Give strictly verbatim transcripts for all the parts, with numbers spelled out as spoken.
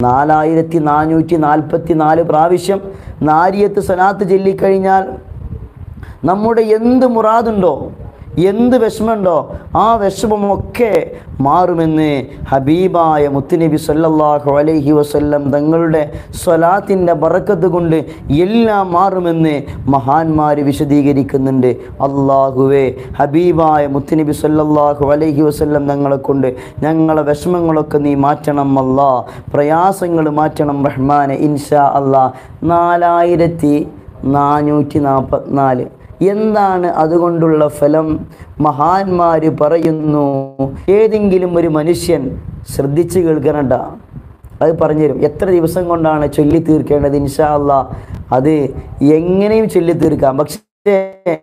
നാലായിരത്തി നാനൂറ്റി നാൽപ്പത്തി നാല് പ്രാവശ്യം നാരിയത്ത് സ്വലാത്ത് ചൊല്ലിക്കഴിഞ്ഞാൽ നമ്മുടെ എന്ത് മുറാദുണ്ടോ, എന്ത് വിഷമമുണ്ടോ ആ വിഷമമൊക്കെ മാറുമെന്ന് ഹബീബായ മുത്തുനബി സല്ലല്ലാഹു അലൈഹി വസല്ലം തങ്ങളുടെ സ്വലാത്തിൻ്റെ ബറക്കത്ത് കൊണ്ട് എല്ലാം മാറുമെന്ന് മഹാന്മാർ വിശദീകരിക്കുന്നുണ്ട്. അല്ലാഹുവേ, ഹബീബായ മുത്തുനബി സല്ലല്ലാഹു അലൈഹി വസല്ലം തങ്ങളെ കൊണ്ട് ഞങ്ങളെ വിഷമങ്ങളൊക്കെ നീ മാറ്റണം അല്ലാ, പ്രയാസങ്ങൾ മാറ്റണം റഹ്മാനെ ഇൻഷാ അല്ലാ. നാലായിരത്തി നാനൂറ്റി നാൽപ്പത്തിനാല് എന്താണ് അതുകൊണ്ടുള്ള ഫലം? മഹാന്മാർ പറയുന്നു, ഏതെങ്കിലും ഒരു മനുഷ്യൻ ശ്രദ്ധിച്ച് കേൾക്കണണ്ട, അത് പറഞ്ഞുതരും. എത്ര ദിവസം കൊണ്ടാണ് ചൊല്ലി തീർക്കേണ്ടത്? ഇൻഷാ അല്ലാ അത് എങ്ങനെയും ചൊല്ലി തീർക്കാം. പക്ഷേ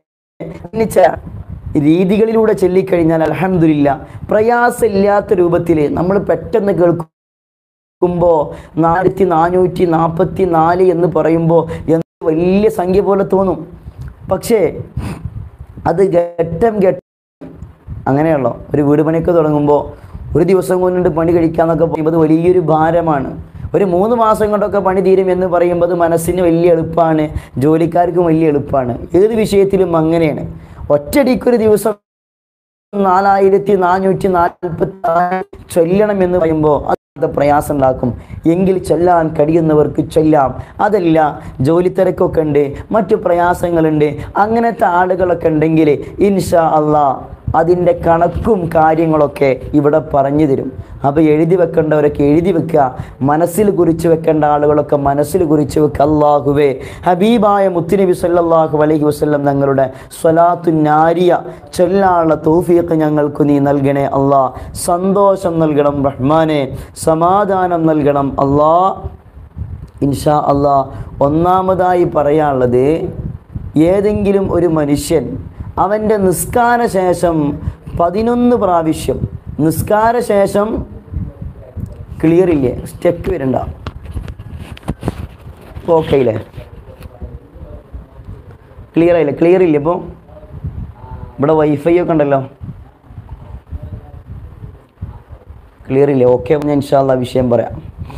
രീതികളിലൂടെ ചൊല്ലിക്കഴിഞ്ഞാൽ അൽഹംദുലില്ലാ പ്രയാസമില്ലാത്ത രൂപത്തിൽ നമ്മൾ പെട്ടെന്ന് കേൾക്കുമ്പോൾ നാലായിരത്തി നാനൂറ്റി നാൽപ്പത്തി നാല് എന്ന് പറയുമ്പോൾ എന്ത് വലിയ സംഖ്യ പോലെ തോന്നും. പക്ഷേ അത് ഘട്ടം ഘട്ടം അങ്ങനെയുള്ളൂ. ഒരു വീട് പണിയൊക്കെ തുടങ്ങുമ്പോൾ ഒരു ദിവസം കൊണ്ട് പണി കഴിക്കാമെന്നൊക്കെ പറയുമ്പോൾ വലിയൊരു ഭാരമാണ്. ഒരു മൂന്ന് മാസം കൊണ്ടൊക്കെ പണി തീരും എന്ന് പറയുമ്പോൾ മനസ്സിന് വലിയ എളുപ്പമാണ്, ജോലിക്കാർക്കും വലിയ എളുപ്പമാണ്. ഏത് വിഷയത്തിലും അങ്ങനെയാണ്. ഒറ്റയടിക്കൊരു ദിവസം നാലായിരത്തി നാനൂറ്റി നാൽപ്പത്തി നാല് ചൊല്ലണം എന്ന് പറയുമ്പോൾ അത് പ്രയാസം ഉണ്ടാക്കും. എങ്കിൽ ചൊല്ലാൻ കഴിയുന്നവർക്ക് ചൊല്ലാം. അതല്ല, ജോലി തിരക്കൊക്കെ ഉണ്ട്, മറ്റു പ്രയാസങ്ങളുണ്ട്, അങ്ങനത്തെ ആളുകളൊക്കെ ഉണ്ടെങ്കിൽ ഇൻഷാ അല്ലാ അതിൻ്റെ കണക്കും കാര്യങ്ങളൊക്കെ ഇവിടെ പറഞ്ഞു തരും. അപ്പോൾ എഴുതി വെക്കേണ്ടവരൊക്കെ എഴുതി വെക്കുക, മനസ്സിൽ കുറിച്ച് വെക്കേണ്ട ആളുകളൊക്കെ മനസ്സിൽ കുറിച്ച് വെക്കുക. അല്ലാഹുവേ, ഹബീബായ മുത്തുനബി സല്ലല്ലാഹു അലൈഹി വസല്ലം തങ്ങളുടെ സ്വലാത്തു നാരിയ ചൊല്ലാനുള്ള തൗഫീഖ് ഞങ്ങൾക്ക് നീ നൽകണേ അല്ലാ. സന്തോഷം നൽകണം റഹ്മാനെ, സമാധാനം നൽകണം അല്ലാ. ഇൻഷാ അല്ലാ ഒന്നാമതായി പറയാനുള്ളത്, ഏതെങ്കിലും ഒരു മനുഷ്യൻ അവൻ്റെ നിസ്കാര ശേഷം പതിനൊന്ന് പ്രാവശ്യം നിസ്കാര ശേഷം ക്ലിയർ ഇല്ലേ, സ്റ്റെക്ക് വരണ്ട, ഓക്കെ ഇല്ലേ, ക്ലിയർ ആയില്ലേ? ക്ലിയർ ഇല്ലേ? ഇപ്പോൾ ഇവിടെ വൈഫൈ ഒക്കെ ഉണ്ടല്ലോ, ക്ലിയർ ഇല്ലേ? ഓക്കെ, ഞാൻ ഇൻഷാ അല്ലാ വിഷയം പറയാം.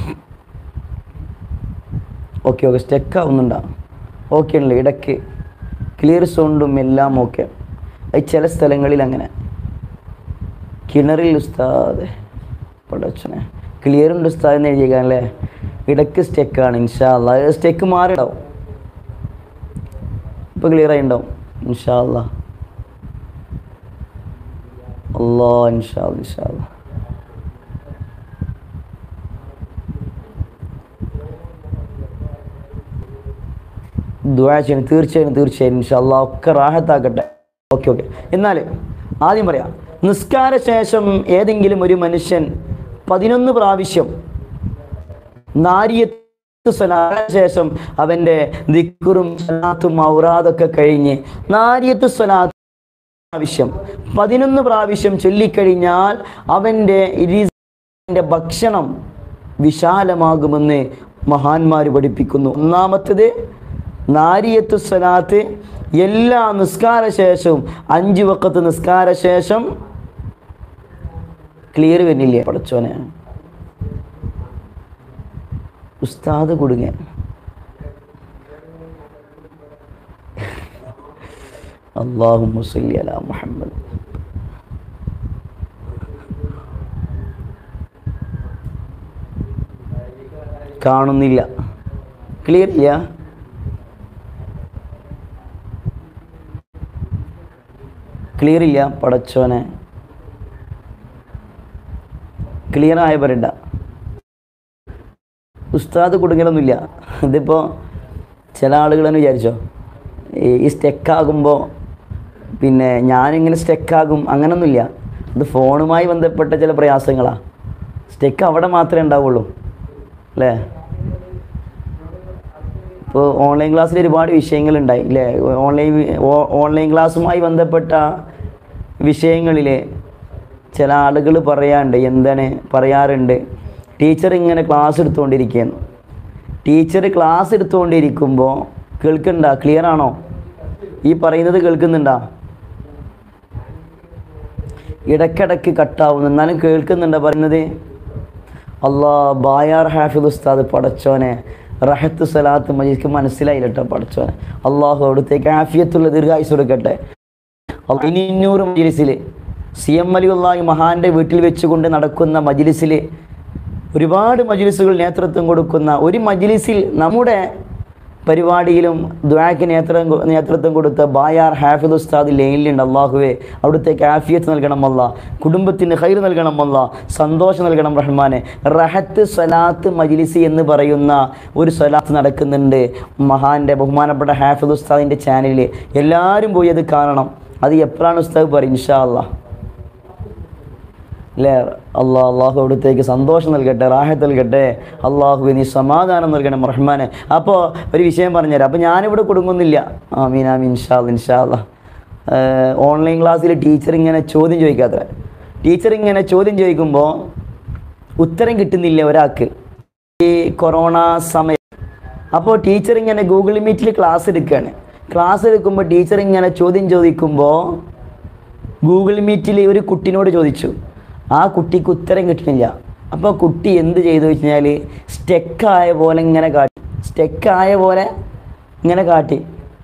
ഓക്കെ ഓക്കെ സ്റ്റെക്ക് ആവുന്നുണ്ടോ? ഓക്കെ ഉണ്ടല്ലോ, ഇടയ്ക്ക് ക്ലിയർ സൗണ്ടും എല്ലാം ഓക്കെ. അത് ചില സ്ഥലങ്ങളിൽ അങ്ങനെ. കിണറിൽ ഉസ്താദ് പ്രൊഡക്ഷനെ ക്ലിയർ ഉണ്ട് ഉസ്താദ് എന്ന് എഴുതിയേക്കാണല്ലേ, ഇടയ്ക്ക് സ്റ്റെക്കാണ്. ഇൻഷാ അല്ലാ സ്റ്റെക്ക് മാറിയിടാവും, ഇപ്പോൾ ക്ലിയർ ആയി ഉണ്ടാവും ഇൻഷാ അല്ലാ. അല്ലാ ഇൻഷാ അല്ലാ ഇൻഷാ അല്ലാ. ദുആ ചെയ്യണം, തീർച്ചയായും തീർച്ചയായും ഇൻഷാ അല്ലാ ഒക്കെ റാഹത്താക്കട്ടെ. ഓക്കെ ഓക്കെ എന്നാൽ ആദ്യം പറയാം, നിസ്കാര ശേഷം ഏതെങ്കിലും ഒരു മനുഷ്യൻ പതിനൊന്ന് പ്രാവശ്യം നാരിയത്ത് സ്വലാത്തിന് ശേഷം അവൻ്റെ ദിക്റും സ്വലാത്തും ഔറാദൊക്കെ കഴിഞ്ഞ് നാരിയത്ത് സ്വലാത്ത് പ്രാവശ്യം പതിനൊന്ന് പ്രാവശ്യം ചൊല്ലിക്കഴിഞ്ഞാൽ അവൻ്റെ രിസ്കിൻ്റെ ഭക്ഷണം വിശാലമാകുമെന്ന് മഹാന്മാർ പഠിപ്പിക്കുന്നു. ഒന്നാമത്തേത് നാരിയത്തു സ്വലാത്ത് എല്ലാ നിസ്കാര ശേഷവും അഞ്ച് വഖത്ത് നിസ്കാര ശേഷം ക്ലിയർ വരുന്നില്ലേ പടച്ചോനെ, ഉസ്താദ് കൊടുങ്ങ അല്ലാഹുമ്മ സ്വല്ലി അലാ മുഹമ്മദ്. കാണുന്നില്ല, ക്ലിയർ ഇല്ല? ക്ലിയർ ഇല്ല പടച്ചോനെ, ക്ലിയർ ആയ പറയണ്ട. ഉസ്താദ് കുടുങ്ങലൊന്നുമില്ല. ഇതിപ്പോൾ ചില ആളുകൾ തന്നെ വിചാരിച്ചോ ഈ സ്റ്റെക്കാകുമ്പോൾ പിന്നെ ഞാനിങ്ങനെ സ്റ്റെക്കാകും, അങ്ങനൊന്നുമില്ല. ഇത് ഫോണുമായി ബന്ധപ്പെട്ട ചില പ്രയാസങ്ങളാണ്. സ്റ്റെക്ക് അവിടെ മാത്രമേ ഉണ്ടാവുള്ളൂ അല്ലേ? ഇപ്പോൾ ഓൺലൈൻ ക്ലാസ്സിൽ ഒരുപാട് വിഷയങ്ങളുണ്ടായി അല്ലേ? ഓൺലൈൻ ഓൺലൈൻ ക്ലാസ്സുമായി ബന്ധപ്പെട്ട വിഷയങ്ങളിൽ ചില ആളുകൾ പറയാറുണ്ട്, എന്താണ് പറയാറുണ്ട്, ടീച്ചർ ഇങ്ങനെ ക്ലാസ് എടുത്തുകൊണ്ടിരിക്കുകയാണ്. ടീച്ചർ ക്ലാസ് എടുത്തുകൊണ്ടിരിക്കുമ്പോൾ കേൾക്കണ്ട, ക്ലിയർ ആണോ? ഈ പറയുന്നത് കേൾക്കുന്നുണ്ടോ? ഇടയ്ക്കിടയ്ക്ക് കട്ടാവുന്നു, എന്നാലും കേൾക്കുന്നുണ്ടോ പറയുന്നത്? അള്ളാ ബായാർ ഹാഫിദ് ഉസ്താദ് പടച്ചോനെ റഹത്ത് സലാത്ത് മജീദ് മനസ്സിലായില്ല കേട്ടോ പടച്ചോനെ. അള്ളാഹു അവിടുത്തേക്ക് ആഫിയത്തുള്ള ദീർഘായുസ് കൊടുക്കട്ടെ. ഇനിന്നൂറ് മജ്ലിസിൽ സി എം അലിയുള്ളാഹി മഹാൻ്റെ വീട്ടിൽ വെച്ചുകൊണ്ട് നടക്കുന്ന മജ്ലിസിൽ ഒരുപാട് മജ്ലിസുകൾ നേതൃത്വം കൊടുക്കുന്ന ഒരു മജ്ലിസിൽ നമ്മുടെ പരിപാടിയിലും ദുആക്ക് നേതൃത്വം നേതൃത്വം കൊടുത്ത ബായാർ ഹാഫിദ് ഉസ്താദ് ലൈനിലുണ്ട്. അള്ളാഹുവേ അവിടുത്തേക്ക് ആഫിയത്ത് നൽകണം അല്ലാ, കുടുംബത്തിന് ഖൈർ നൽകണം അല്ലാ, സന്തോഷം നൽകണം റഹ്മാനെ. റഹത്ത് സ്വലാത്ത് മജ്ലിസ് എന്ന് പറയുന്ന ഒരു സ്വലാത്ത് നടക്കുന്നുണ്ട് മഹാൻ്റെ ബഹുമാനപ്പെട്ട ഹാഫിദ് ഉസ്താദിൻ്റെ ചാനലിൽ. എല്ലാവരും പോയി അത് കാണണം. അത് എപ്പോഴാണ് ഉസ്താദ് പറയും ഇൻഷാ അല്ലാ അല്ലേ? അള്ളാഹ് അള്ളാഹു അവിടുത്തേക്ക് സന്തോഷം നൽകട്ടെ, റാഹത്ത് നൽകട്ടെ. അള്ളാഹു നീ സമാധാനം നൽകണം റഹ്മാനെ. അപ്പോൾ ഒരു വിഷയം പറഞ്ഞുതരാം. അപ്പോൾ ഞാനിവിടെ കൊടുങ്ങുന്നില്ല. ആമീൻ ആമീൻ ഇൻഷാ അല്ലാ ഇൻഷാ അല്ലാ. ഓൺലൈൻ ക്ലാസ്സിൽ ടീച്ചർ ഇങ്ങനെ ചോദ്യം ചോദിക്കാത്ര ടീച്ചർ ഇങ്ങനെ ചോദ്യം ചോദിക്കുമ്പോൾ ഉത്തരം കിട്ടുന്നില്ല ഒരാൾക്ക് ഈ കൊറോണ സമയം. അപ്പോൾ ടീച്ചർ ഇങ്ങനെ ഗൂഗിൾ മീറ്റിൽ ക്ലാസ് എടുക്കുകയാണ്. ക്ലാസ് എടുക്കുമ്പോൾ ടീച്ചർ ഇങ്ങനെ ചോദ്യം ചോദിക്കുമ്പോൾ ഗൂഗിൾ മീറ്റിൽ ഒരു കുട്ടിനോട് ചോദിച്ചു. ആ കുട്ടിക്ക് ഉത്തരം കിട്ടുന്നില്ല. അപ്പോൾ കുട്ടി എന്ത് ചെയ്തു വെച്ച് കഴിഞ്ഞാൽ സ്റ്റെക്കായ പോലെ ഇങ്ങനെ കാട്ടി സ്റ്റെക്കായ പോലെ ഇങ്ങനെ കാട്ടി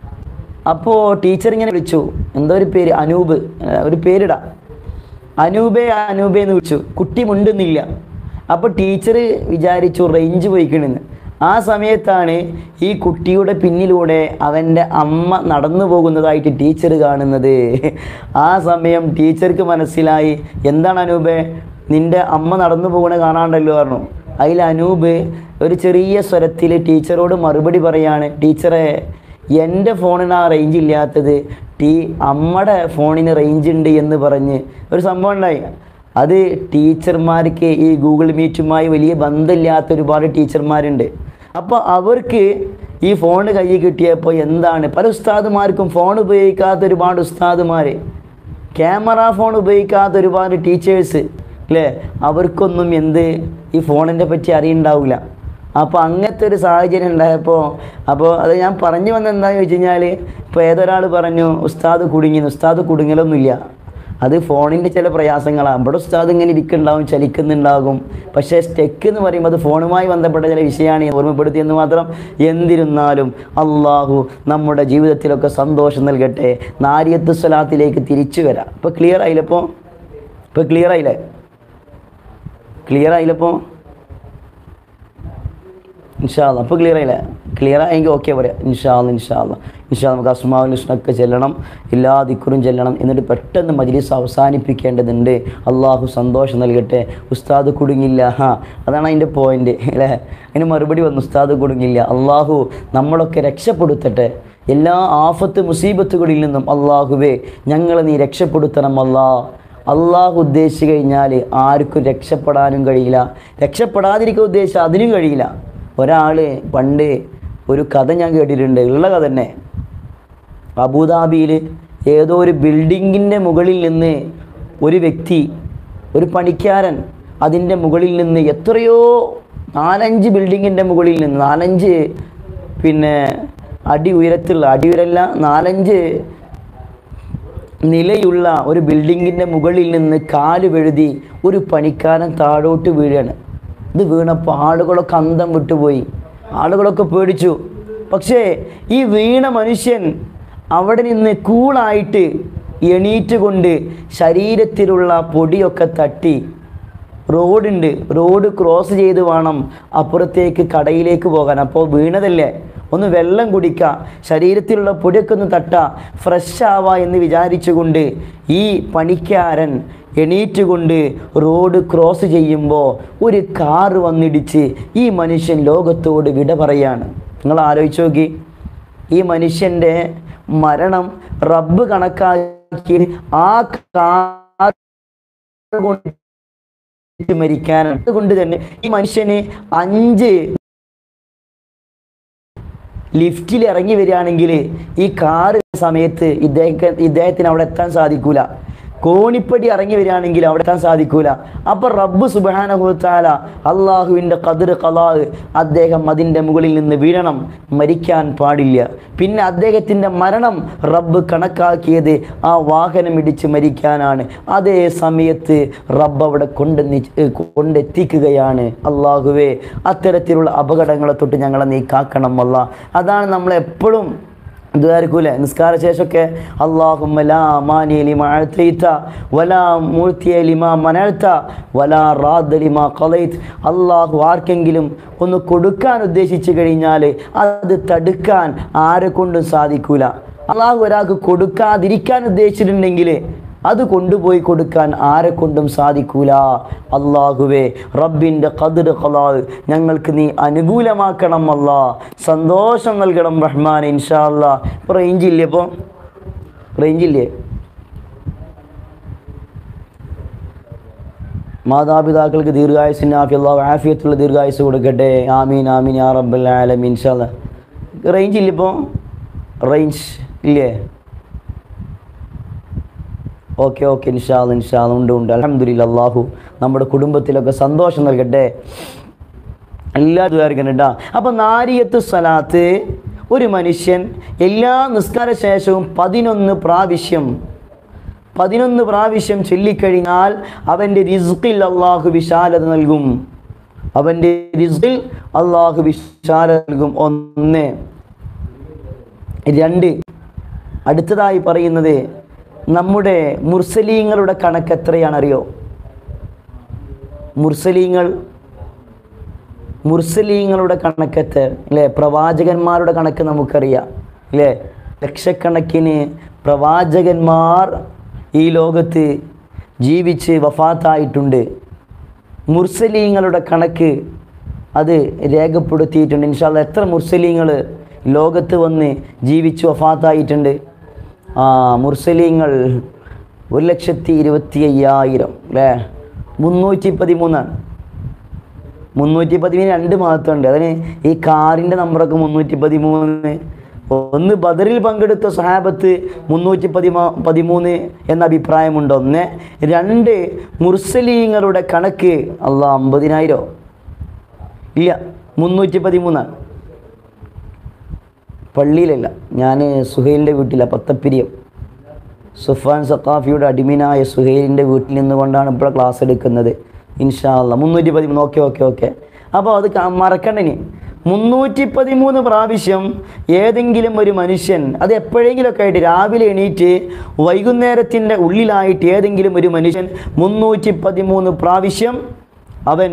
അപ്പോൾ ടീച്ചർ ഇങ്ങനെ വിളിച്ചു, എന്തോ ഒരു പേര്, അനൂപ്, ഒരു പേരിടാം, അനൂപേ അനൂപേ എന്ന് വിളിച്ചു. കുട്ടി മുണ്ടുന്നില്ല. അപ്പോൾ ടീച്ചർ വിചാരിച്ചു റേഞ്ച് പോയിക്കണെന്ന്. ആ സമയത്താണ് ഈ കുട്ടിയുടെ പിന്നിലൂടെ അവൻ്റെ അമ്മ നടന്നു പോകുന്നതായിട്ട് ടീച്ചർ കാണുന്നത്. ആ സമയം ടീച്ചർക്ക് മനസ്സിലായി, എന്താണ് അനൂപേ നിൻ്റെ അമ്മ നടന്നു പോകുന്ന കാണാണ്ടല്ലോ പറഞ്ഞു. അതിൽ അനൂപ് ഒരു ചെറിയ സ്വരത്തിൽ ടീച്ചറോട് മറുപടി പറയാണ്, ടീച്ചറെ എൻ്റെ ഫോണിന് ആ റേഞ്ച് ഇല്ലാത്തത് ടീ അമ്മയുടെ ഫോണിന് റേഞ്ച് ഉണ്ട് എന്ന് പറഞ്ഞ് ഒരു സംഭവം ഉണ്ടായി. അത് ടീച്ചർമാർക്ക് ഈ ഗൂഗിൾ മീറ്റുമായി വലിയ ബന്ധമില്ലാത്ത ഒരുപാട് ടീച്ചർമാരുണ്ട്. അപ്പോൾ അവർക്ക് ഈ ഫോൺ കയ്യിൽ കിട്ടിയപ്പോൾ എന്താണ്, പല ഉസ്താദുമാർക്കും ഫോൺ ഉപയോഗിക്കാത്ത ഒരുപാട് ഉസ്താദുമാർ, ക്യാമറ ഫോൺ ഉപയോഗിക്കാത്ത ഒരുപാട് ടീച്ചേഴ്സ് അല്ലേ, അവർക്കൊന്നും എന്ത് ഈ ഫോണിനെ പറ്റി അറിയുണ്ടാവില്ല. അപ്പോൾ അങ്ങനത്തെ ഒരു സാഹചര്യം ഉണ്ടായപ്പോൾ അപ്പോൾ അത് ഞാൻ പറഞ്ഞു വന്നത് എന്താണെന്ന് വെച്ച് കഴിഞ്ഞാൽ, ഇപ്പോൾ ഏതൊരാൾ പറഞ്ഞു ഉസ്താദ് കുടുങ്ങി. ഉസ്താദ് കുടുങ്ങലൊന്നുമില്ല, അത് ഫോണിൻ്റെ ചില പ്രയാസങ്ങളാണ്. ഇവിടെ ഉസ്താദ് ഇങ്ങനെ ഇരിക്കുന്നുണ്ടാവും, ചലിക്കുന്നുണ്ടാകും. പക്ഷേ സ്റ്റെക്ക് എന്ന് പറയുമ്പോൾ അത് ഫോണുമായി ബന്ധപ്പെട്ട ചില വിഷയമാണ് ഓർമ്മപ്പെടുത്തിയെന്ന് മാത്രം. എന്നിരുന്നാലും അള്ളാഹു നമ്മുടെ ജീവിതത്തിലൊക്കെ സന്തോഷം നൽകട്ടെ. നാരിയത്ത് സ്വലാത്തിലേക്ക് തിരിച്ചു വരാം. ഇപ്പോൾ ക്ലിയർ ആയില്ലപ്പോൾ ഇപ്പോൾ ക്ലിയർ ആയില്ലേ ക്ലിയർ ആയില്ലപ്പോൾ ഇൻഷാ അല്ലാ. അപ്പോൾ ക്ലിയർ ആയില്ലേ? ക്ലിയർ ആയെങ്കിൽ ഓക്കെ പറയാം. ഇൻഷാ അല്ലാ ഇൻഷാ അല്ലാ ഇൻഷാ നമുക്ക് അസ്മാഉൽ ഹുസ്നയൊക്കെ ചെല്ലണം, എല്ലാ ദിക്റും ചെല്ലണം. എന്നിട്ട് പെട്ടെന്ന് മജ്ലിസ് അവസാനിപ്പിക്കേണ്ടതുണ്ട്. അള്ളാഹു സന്തോഷം നൽകട്ടെ. ഉസ്താദ് കുടുങ്ങില്ല, ഹാ അതാണ് അതിൻ്റെ പോയിൻ്റ് അല്ലേ. അതിന് മറുപടി വന്നു, ഉസ്താദ് കുടുങ്ങില്ല. അള്ളാഹു നമ്മളൊക്കെ രക്ഷപ്പെടുത്തട്ടെ എല്ലാ ആഫത്ത് മുസീബത്തുകളിൽ നിന്നും. അള്ളാഹുവേ ഞങ്ങളെ നീ രക്ഷപ്പെടുത്തണം അല്ലാ. അള്ളാഹു ഉദ്ദേശിച്ചു കഴിഞ്ഞാൽ ആർക്കും രക്ഷപ്പെടാനും കഴിയില്ല, രക്ഷപ്പെടാതിരിക്കാൻ ഉദ്ദേശിച്ചാൽ അതിനും കഴിയില്ല. ഒരാൾ പണ്ട് ഒരു കഥ ഞാൻ കേട്ടിട്ടുണ്ട്, ഉള്ള കഥ തന്നെ. അബുദാബിയിൽ ഏതോ ഒരു ബിൽഡിങ്ങിൻ്റെ മുകളിൽ നിന്ന് ഒരു വ്യക്തി, ഒരു പണിക്കാരൻ അതിൻ്റെ മുകളിൽ നിന്ന് എത്രയോ നാലഞ്ച് ബിൽഡിങ്ങിൻ്റെ മുകളിൽ നിന്ന് നാലഞ്ച് പിന്നെ അടി ഉയരത്തുള്ള അടി ഉയരല്ല നാലഞ്ച് നിലയുള്ള ഒരു ബിൽഡിങ്ങിൻ്റെ മുകളിൽ നിന്ന് കാല് വെഴുതി ഒരു പണിക്കാരൻ താഴോട്ട് വീഴാണ്. ഇത് വീണപ്പോൾ ആളുകളൊക്കെ അന്തം വിട്ടുപോയി, ആളുകളൊക്കെ പേടിച്ചു. പക്ഷേ ഈ വീണ മനുഷ്യൻ അവിടെ നിന്ന് കൂളായിട്ട് എണീറ്റ് കൊണ്ട് ശരീരത്തിലുള്ള പൊടിയൊക്കെ തട്ടി, റോഡുണ്ട്, റോഡ് ക്രോസ് ചെയ്ത് വേണം അപ്പുറത്തേക്ക് കടയിലേക്ക് പോകാൻ. അപ്പോൾ വീണതല്ലേ, ഒന്ന് വെള്ളം കുടിക്കുക, ശരീരത്തിലുള്ള പൊടിയൊക്കെ ഒന്ന് തട്ടുക, ഫ്രഷ് ആവാ എന്ന് വിചാരിച്ചുകൊണ്ട് ഈ പണിക്കാരൻ എണീറ്റുകൊണ്ട് റോഡ് ക്രോസ് ചെയ്യുമ്പോൾ ഒരു കാറ് വന്നിടിച്ച് ഈ മനുഷ്യൻ ലോകത്തോട് വിട പറയാണ്. നിങ്ങൾ ആലോചിച്ച് നോക്കി, ഈ മനുഷ്യൻ്റെ മരണം റബ്ബ് കണക്കാക്കി ആ കാർ കൊണ്ട് മരിക്കാനാണ്. അതുകൊണ്ട് തന്നെ ഈ മനുഷ്യന് അഞ്ച് ലിഫ്റ്റിൽ ഇറങ്ങി വരികയാണെങ്കിൽ ഈ കാറ് സമയത്ത് ഇദ്ദേഹം ഇദ്ദേഹത്തിന് അവിടെ എത്താൻ സാധിക്കൂല. കോണിപ്പടി ഇറങ്ങി വരികയാണെങ്കിൽ അവിടെ എത്താൻ സാധിക്കൂല. അപ്പോൾ റബ്ബ് സുബ്ഹാനഹു വ തആല അള്ളാഹുവിൻ്റെ ഖദർ ഖലാ അദ്ദേഹം അതിൻ്റെ മുകളിൽ നിന്ന് വീഴണം, മരിക്കാൻ പാടില്ല. പിന്നെ അദ്ദേഹത്തിൻ്റെ മരണം റബ്ബ് കണക്കാക്കിയത് ആ വാഹനം ഇടിച്ച് മരിക്കാനാണ്. അതേ സമയത്ത് റബ്ബ് അവിടെ കൊണ്ടെന്നി കൊണ്ടെത്തിക്കുകയാണ്. അള്ളാഹുവേ, അത്തരത്തിലുള്ള അപകടങ്ങളെ തൊട്ട് ഞങ്ങളെ നീ കാക്കണം അല്ലാ. അതാണ് നമ്മളെപ്പോഴും ഇതായിരിക്കൂലേ നിസ്കാര ശേഷമൊക്കെ, അല്ലാഹുമ്മ ലാ മാനിയ ലിമാ അഅ്തൈത വലാ മുഅ്തിയ ലിമാ മനഅ്ത വലാ റാദ്ദ ലിമാ ഖളൈത. അല്ലാഹു ആർക്കെങ്കിലും ഒന്ന് കൊടുക്കാൻ ഉദ്ദേശിച്ചു കഴിഞ്ഞാൽ അത് തടുക്കാൻ ആരെ കൊണ്ടും സാധിക്കൂല. അല്ലാഹു ഒരാൾക്ക് കൊടുക്കാതിരിക്കാൻ ഉദ്ദേശിച്ചിട്ടുണ്ടെങ്കിൽ അത് കൊണ്ടുപോയി കൊടുക്കാൻ ആരെ കൊണ്ടും സാധിക്കൂല. അല്ലാഹുവേ, റബ്ബിൻ്റെ ഖദർ ഖലാ ഞങ്ങൾക്ക് നീ അനുകൂലമാക്കണം അല്ലാ, സന്തോഷം നൽകണം റഹ്മാൻ. ഇൻഷാ അല്ലാ. ഇപ്പോൾ റേഞ്ചില്ലേ? ഇപ്പോൾ റേഞ്ചില്ലേ? മാതാപിതാക്കൾക്ക് ദീർഘായുസിന് അല്ലാഹു ആഫിയത്തുള്ള ദീർഘായുസ് കൊടുക്കട്ടെ. ആമീൻ ആമീൻ യാ റബ്ബൽ ആലമീൻ. ഇൻഷാ അല്ലാ. റേഞ്ചില്ലേ? ഇപ്പോൾ റേഞ്ച് ഇല്ലേ? ഓക്കെ ഓക്കെ ഇൻഷാ അല്ലാ ഇൻഷാ അല്ലാ ഉണ്ട് ഉണ്ട് അൽഹംദുലില്ലാ. അല്ലാഹു നമ്മുടെ കുടുംബത്തിലൊക്കെ സന്തോഷം നൽകട്ടെ. എല്ലാവരും കേട്ടോ. അപ്പോൾ നാരിയത്ത് സ്വലാത്ത് ഒരു മനുഷ്യൻ എല്ലാ നിസ്കാര ശേഷവും പതിനൊന്ന് പ്രാവശ്യം പതിനൊന്ന് പ്രാവശ്യം ചൊല്ലിക്കഴിഞ്ഞാൽ അവൻ്റെ റിസ്ഖിൽ അള്ളാഹു വിശാലത നൽകും. അവൻ്റെ റിസ്ഖിൽ അള്ളാഹു വിശാലത നൽകും. ഒന്ന്. രണ്ട്, അടുത്തതായി പറയുന്നത് നമ്മുടെ മുർസലീങ്ങളുടെ കണക്ക് എത്രയാണറിയോ? മുർസലീങ്ങൾ മുർസലീങ്ങളുടെ കണക്കത്ത് അല്ലേ? പ്രവാചകന്മാരുടെ കണക്ക് നമുക്കറിയാം അല്ലേ? ലക്ഷക്കണക്കിന് പ്രവാചകന്മാർ ഈ ലോകത്ത് ജീവിച്ച് വഫാത്തായിട്ടുണ്ട്. മുർസലീങ്ങളുടെ കണക്ക് അത് രേഖപ്പെടുത്തിയിട്ടുണ്ട്. ഇൻഷാ അല്ലാഹ് എത്ര മുർസലീങ്ങൾ ലോകത്ത് വന്ന് ജീവിച്ച് വഫാത്തായിട്ടുണ്ട്? ആ മുർസലീങ്ങൾ ഒരു ലക്ഷത്തി ഇരുപത്തി അയ്യായിരം അല്ലേ? മുന്നൂറ്റി പതിമൂന്നാണ്. മുന്നൂറ്റി പതിമൂന്ന് രണ്ട് മഹത്വമുണ്ട്. അതിന് ഈ കാറിൻ്റെ നമ്പറൊക്കെ മുന്നൂറ്റി പതിമൂന്ന്. ഒന്ന് ബദറിൽ പങ്കെടുത്ത സഹാബത്ത് മുന്നൂറ്റി പതിമൂ പതിമൂന്ന് എന്ന അഭിപ്രായമുണ്ട്. ഒന്ന്. രണ്ട്, മുർസലീങ്ങളുടെ കണക്ക് അള്ളാ അമ്പതിനായിരം ഇല്ല, മുന്നൂറ്റി പതിമൂന്നാണ്. പള്ളിയിലല്ല, ഞാൻ സുഹൈലിൻ്റെ വീട്ടിലാണ്, പത്തപ്പിരിയം സുഫാൻ സഖാഫിയുടെ അടിമീനായ സുഹൈലിൻ്റെ വീട്ടിൽ നിന്നുകൊണ്ടാണ് ഇപ്പോൾ ക്ലാസ് എടുക്കുന്നത്. ഇൻഷാ അല്ലാ മുന്നൂറ്റി പതിമൂന്ന്. ഓക്കെ ഓക്കെ ഓക്കെ അപ്പോൾ അത് മറക്കണ്ടനി. മുന്നൂറ്റി പതിമൂന്ന് പ്രാവശ്യം ഏതെങ്കിലും ഒരു മനുഷ്യൻ, അത് എപ്പോഴെങ്കിലുമൊക്കെ ആയിട്ട് രാവിലെ എണീറ്റ് വൈകുന്നേരത്തിൻ്റെ ഉള്ളിലായിട്ട് ഏതെങ്കിലും ഒരു മനുഷ്യൻ മുന്നൂറ്റി പതിമൂന്ന് പ്രാവശ്യം അവൻ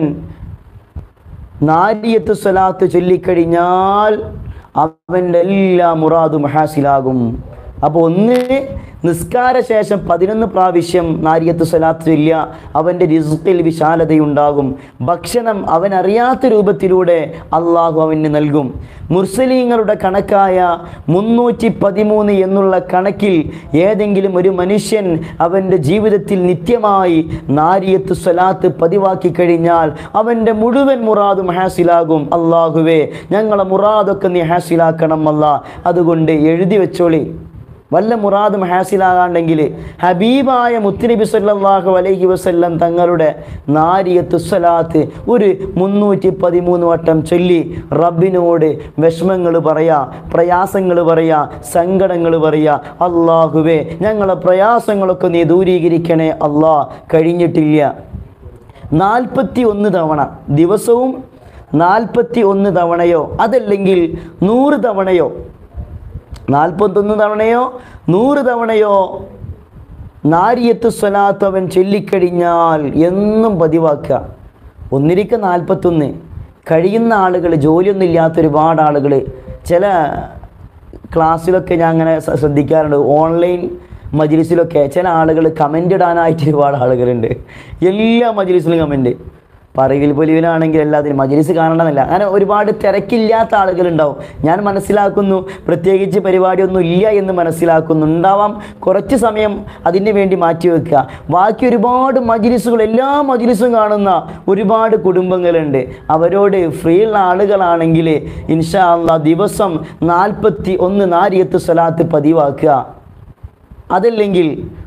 നാരിയത്ത് സ്വലാത്ത് ചൊല്ലിക്കഴിഞ്ഞാൽ അവൻ്റെ എല്ലാ മുറാദും ഹാസിലാകും. അപ്പോൾ ഒന്ന് നിസ്കാര ശേഷം പതിനൊന്ന് പ്രാവശ്യം നാരിയത്ത് സ്വലാത്ത് ചൊല്ലുക, അവൻ്റെ റിസ്ഖിൽ വിശാലതയുണ്ടാകും. ഭക്ഷണം അവനറിയാത്ത രൂപത്തിലൂടെ അള്ളാഹു അവന് നൽകും. മുർസലീങ്ങളുടെ കണക്കായ മുന്നൂറ്റി പതിമൂന്ന് എന്നുള്ള കണക്കിൽ ഏതെങ്കിലും ഒരു മനുഷ്യൻ അവൻ്റെ ജീവിതത്തിൽ നിത്യമായി നാരിയത്ത് സ്വലാത്ത് പതിവാക്കി കഴിഞ്ഞാൽ അവൻ്റെ മുഴുവൻ മുറാദും ഹാസിലാകും. അള്ളാഹുവേ, ഞങ്ങളെ മുറാദൊക്കെ നീ ഹാസിലാക്കണം അല്ലാ. അതുകൊണ്ട് എഴുതി വെച്ചോളി. വല്ല മുറാദും ഹാസിലാകാണ്ടെങ്കിൽ ഹബീബായ മുത്തുനബി സല്ലല്ലാഹു അലൈഹി വസല്ലം തങ്ങളുടെ നാരിയത്ത് സ്വലാത്ത് ഒരു മുന്നൂറ്റി പതിമൂന്ന് വട്ടം ചൊല്ലി റബ്ബിനോട് വിഷമങ്ങൾ പറയാ, പ്രയാസങ്ങൾ പറയാ, സങ്കടങ്ങൾ പറയാ. അള്ളാഹുവേ, ഞങ്ങളെ പ്രയാസങ്ങളൊക്കെ നീ ദൂരീകരിക്കണേ അല്ലാ. കഴിഞ്ഞിട്ടില്ല, നാൽപ്പത്തി ഒന്ന് തവണ ദിവസവും നാൽപ്പത്തി ഒന്ന് തവണയോ അതല്ലെങ്കിൽ നൂറ് തവണയോ നാൽപ്പത്തൊന്ന് തവണയോ നൂറ് തവണയോ നാരിയത്ത് സ്വലാത്ത് അവൻ ചൊല്ലിക്കഴിഞ്ഞാൽ എന്നും പതിവാക്കുക. ഒന്നിരിക്ക നാൽപ്പത്തൊന്ന്. കഴിയുന്ന ആളുകൾ, ജോലിയൊന്നും ഇല്ലാത്ത ഒരുപാട് ആളുകൾ, ചില ക്ലാസ്സിലൊക്കെ ഞാൻ അങ്ങനെ ശ്രദ്ധിക്കാറുണ്ട്, ഓൺലൈൻ മജ്ലിസിലൊക്കെ ചില ആളുകൾ കമൻ്റ് ഇടാനായിട്ട് ഒരുപാട് ആളുകളുണ്ട്. എല്ലാ മജ്ലിസിലും കമൻറ്റ്. പറയിൽ പൊലിവിലാണെങ്കിൽ എല്ലാത്തിനും മജ്ലിസ് കാണണമെന്നില്ല. അങ്ങനെ ഒരുപാട് തിരക്കില്ലാത്ത ആളുകളുണ്ടാവും. ഞാൻ മനസ്സിലാക്കുന്നു, പ്രത്യേകിച്ച് പരിപാടിയൊന്നും ഇല്ല എന്ന് മനസ്സിലാക്കുന്നുണ്ടാവാം. കുറച്ച് സമയം അതിന് വേണ്ടി മാറ്റിവെക്കുക. ബാക്കി ഒരുപാട് മജ്ലിസുകൾ, എല്ലാ മജ്ലിസും കാണുന്ന ഒരുപാട് കുടുംബങ്ങളുണ്ട്. അവരോട് ഫ്രീ ഉള്ള ആളുകളാണെങ്കിൽ ഇൻഷാ അല്ലാഹ് ദിവസം നാൽപ്പത്തി ഒന്ന് നാരിയത്ത് സ്വലാത്ത് പതിവാക്കുക. അതല്ലെങ്കിൽ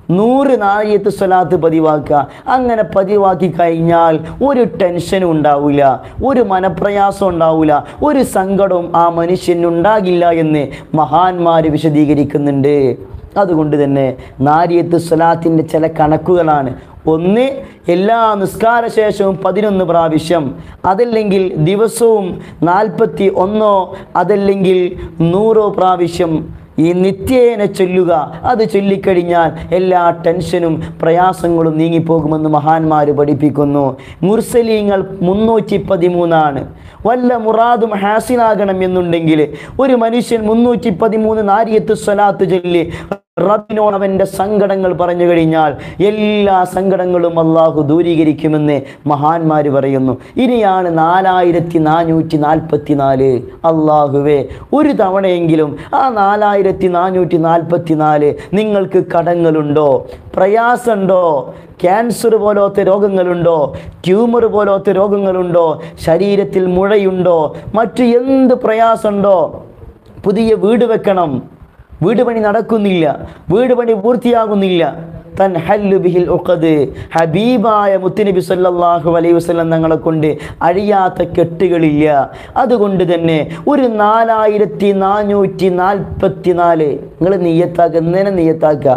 നൂറ് നാരിയത്ത് സ്വലാത്ത് പതിവാക്കുക. അങ്ങനെ പതിവാക്കി കഴിഞ്ഞാൽ ഒരു ടെൻഷനും ഉണ്ടാവില്ല, ഒരു മനപ്രയാസം ഉണ്ടാവില്ല, ഒരു സങ്കടവും ആ മനുഷ്യനുണ്ടാകില്ല എന്ന് മഹാന്മാർ വിശദീകരിക്കുന്നുണ്ട്. അതുകൊണ്ട് തന്നെ നാരിയത്ത് സ്വലാത്തിൻ്റെ ചില കണക്കുകളാണ്. ഒന്ന്, എല്ലാ നിസ്കാര ശേഷവും പതിനൊന്ന് പ്രാവശ്യം, അതല്ലെങ്കിൽ ദിവസവും നാൽപ്പത്തി ഒന്നോ അതല്ലെങ്കിൽ നൂറോ പ്രാവശ്യം ഈ നിത്യേന ചൊല്ലുക. അത് ചൊല്ലിക്കഴിഞ്ഞാൽ എല്ലാ ടെൻഷനും പ്രയാസങ്ങളും നീങ്ങിപ്പോകുമെന്ന് മഹാന്മാർ പഠിപ്പിക്കുന്നു. മുർസലീങ്ങൾ മുന്നൂറ്റി പതിമൂന്നാണ്. വല്ല മുറാദും ഹാസിലാകണം എന്നുണ്ടെങ്കിൽ ഒരു മനുഷ്യൻ മുന്നൂറ്റി പതിമൂന്ന് നാരിയത്ത് സ്വലാത്ത് ചൊല്ലി റബ്ബിനോട് അവൻ്റെ സങ്കടങ്ങൾ പറഞ്ഞു കഴിഞ്ഞാൽ എല്ലാ സങ്കടങ്ങളും അള്ളാഹു ദൂരീകരിക്കുമെന്ന് മഹാന്മാർ പറയുന്നു. ഇനിയാണ് നാലായിരത്തി നാനൂറ്റി നാൽപ്പത്തി നാല്. അള്ളാഹുവേ, ഒരു തവണയെങ്കിലും ആ നാലായിരത്തി നാനൂറ്റി നാൽപ്പത്തി നാല് നിങ്ങൾക്ക് കടങ്ങളുണ്ടോ, പ്രയാസമുണ്ടോ, ക്യാൻസർ പോലത്തെ രോഗങ്ങളുണ്ടോ, ട്യൂമർ പോലത്തെ രോഗങ്ങളുണ്ടോ, ശരീരത്തിൽ മുഴയുണ്ടോ, മറ്റു എന്ത് പ്രയാസമുണ്ടോ, പുതിയ വീട് വെക്കണം, വീട് പണി നടക്കുന്നില്ല, വീട് പണി പൂർത്തിയാകുന്നില്ല, തൻ ഹല്ലു ബിഹിൽ ഉഖദ്, ഹബീബായ മുത്തുനബി സല്ലല്ലാഹു അലൈഹി വസല്ലം തങ്ങളെ കൊണ്ട് അഴിയാത്ത കെട്ടുകളില്ല. അതുകൊണ്ട് തന്നെ ഒരു നാലായിരത്തി നാനൂറ്റി നാൽപ്പത്തി നാല് നിങ്ങൾ നിയ്യത്താക്കുക, എന്നേനെ നിയ്യത്താക്കുക.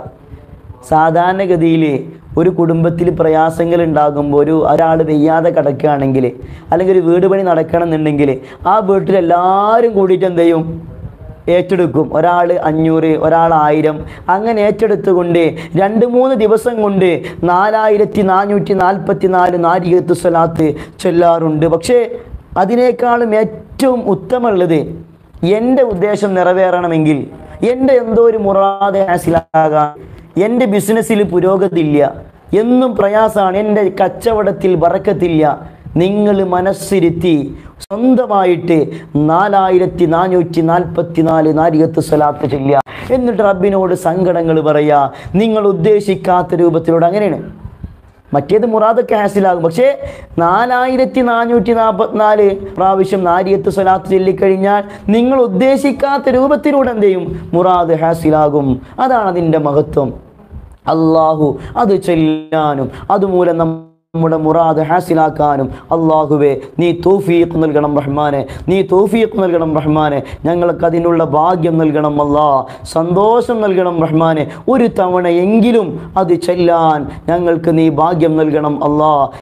സാധാരണഗതിയിൽ ഒരു കുടുംബത്തിൽ പ്രയാസങ്ങൾ ഉണ്ടാകുമ്പോൾ ഒരു ഒരാൾ വെയ്യാതെ കിടക്കുകയാണെങ്കിൽ അല്ലെങ്കിൽ ഒരു വീട് പണി നടക്കണമെന്നുണ്ടെങ്കിൽ ആ വീട്ടിലെല്ലാവരും കൂടിയിട്ട് എന്ത് ചെയ്യും, ഏറ്റെടുക്കും. ഒരാൾ അഞ്ഞൂറ്, ഒരാൾ ആയിരം, അങ്ങനെ ഏറ്റെടുത്തുകൊണ്ട് രണ്ട് മൂന്ന് ദിവസം കൊണ്ട് നാലായിരത്തി നാനൂറ്റി നാൽപ്പത്തി നാല് നാരിയത്ത് സ്വലാത്ത് ചൊല്ലാറുണ്ട്. പക്ഷേ അതിനേക്കാളും ഏറ്റവും ഉത്തമമുള്ളത് എൻ്റെ ഉദ്ദേശം നിറവേറണമെങ്കിൽ, എൻ്റെ എന്തോ ഒരു മുറാദ് ഹാസിലാകാൻ, എൻ്റെ ബിസിനസ്സിൽ പുരോഗതി ഇല്ല, എന്നും പ്രയാസമാണ്, എൻ്റെ കച്ചവടത്തിൽ ബറക്കത്തില്ല, നിങ്ങൾ മനസ്സിരുത്തി സ്വന്തമായിട്ട് നാലായിരത്തി നാനൂറ്റി നാൽപ്പത്തി നാല് നാരിയത്ത് സ്വലാത്ത് ചൊല്ലുക. എന്നിട്ട് റബ്ബിനോട് സങ്കടങ്ങൾ പറയുക, നിങ്ങൾ ഉദ്ദേശിക്കാത്ത രൂപത്തിലൂടെ. അങ്ങനെയാണ്. മറ്റേത് മുറാദൊക്കെ ഹാസിലാകും. പക്ഷേ നാലായിരത്തി നാനൂറ്റി നാൽപ്പത്തിനാല് പ്രാവശ്യം നാരിയത്ത് സ്വലാത്ത് ചൊല്ലിക്കഴിഞ്ഞാൽ നിങ്ങൾ ഉദ്ദേശിക്കാത്ത രൂപത്തിലൂടെ എന്ത് ചെയ്യും, മുറാദ് ഹാസിലാകും. അതാണ് അതിൻ്റെ മഹത്വം. അള്ളാഹു അത് ചൊല്ലാനും അതുമൂലം നമ്മുടെ മുറാദ് ഹാസിലാക്കാനും അള്ളാഹുവേ നീ തൗഫീഖ് നൽകണം റഹ്മാനെ, നീ തൗഫീഖ് നൽകണം റഹ്മാനെ. ഞങ്ങൾക്ക് അതിനുള്ള ഭാഗ്യം നൽകണം അല്ലാ, സന്തോഷം നൽകണം റഹ്മാനെ. ഒരു തവണ എങ്കിലും അത് ചൊല്ലാൻ ഞങ്ങൾക്ക് നീ ഭാഗ്യം നൽകണം അല്ലാ.